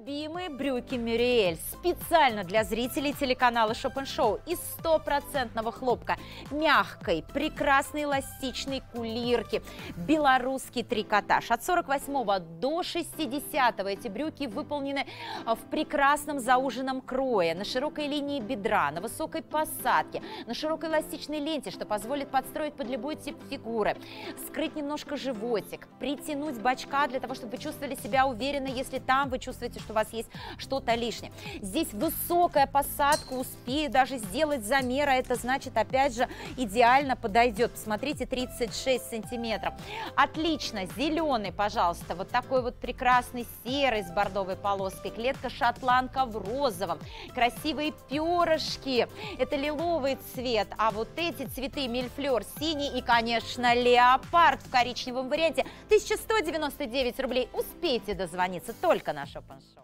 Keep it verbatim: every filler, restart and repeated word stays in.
Любимые брюки Мюриэль специально для зрителей телеканала Shop энд Show из стопроцентного хлопка, мягкой, прекрасной эластичной кулирки, белорусский трикотаж. От сорок восьмого до шестидесятого эти брюки выполнены в прекрасном зауженном крое, на широкой линии бедра, на высокой посадке, на широкой эластичной ленте, что позволит подстроить под любой тип фигуры, скрыть немножко животик, притянуть бочка для того, чтобы вы чувствовали себя уверенно, если там вы чувствуете, что у вас есть что-то лишнее. Здесь высокая посадка, успею даже сделать замер, а это значит, опять же, идеально подойдет. Посмотрите, тридцать шесть сантиметров. Отлично, зеленый, пожалуйста, вот такой вот прекрасный серый с бордовой полоской, клетка шотландка в розовом, красивые перышки, это лиловый цвет, а вот эти цветы мильфлер синий и, конечно, леопард в коричневом варианте. тысяча сто девяносто девять рублей. Успейте дозвониться только на Shop энд Show.